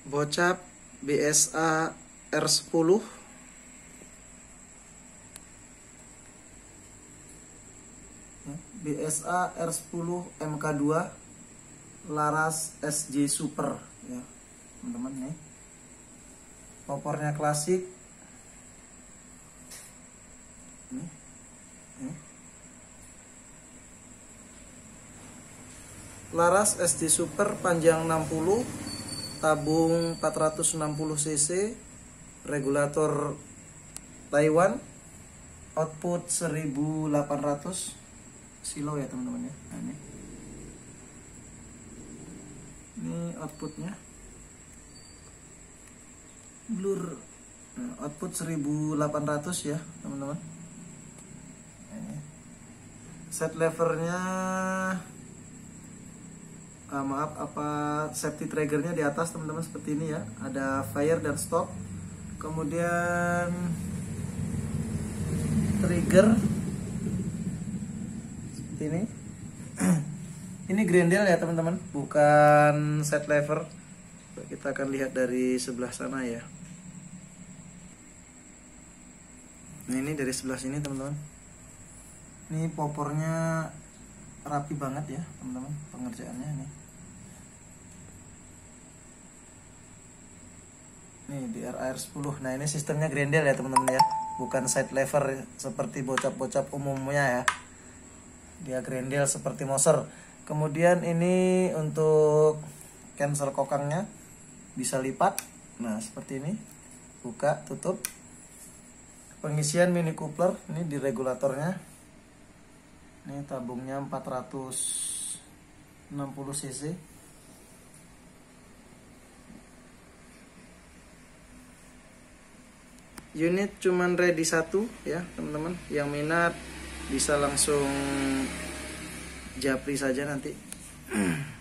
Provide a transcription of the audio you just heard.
Bocap BSA R10 BSA R10 MK2 laras SJ Super ya teman-teman nih. Popornya klasik nih. Laras SJ Super panjang 60, tabung 460 cc, regulator Taiwan, output 1800 silo ya teman-teman ya. Nah, ini outputnya blur. Nah, output 1800 ya teman-teman. Set levernya maaf, safety triggernya di atas teman-teman seperti ini ya, ada fire dan stop. Kemudian trigger seperti ini. Ini grendel ya teman-teman, bukan set lever. Kita akan lihat dari sebelah sana ya. Nah, ini dari sebelah sini teman-teman. Ini popornya rapi banget ya teman-teman pengerjaannya nih. Nih di RR10. Nah, ini sistemnya grendel ya teman-teman ya, bukan side lever seperti bocap-bocap umumnya ya. Dia grendel seperti Moser. Kemudian ini untuk cancel kokangnya bisa lipat. Nah, seperti ini. Buka, tutup. Pengisian mini coupler ini di regulatornya. Ini tabungnya 460 cc. Unit cuman ready satu ya teman-teman. Yang minat bisa langsung japri saja nanti.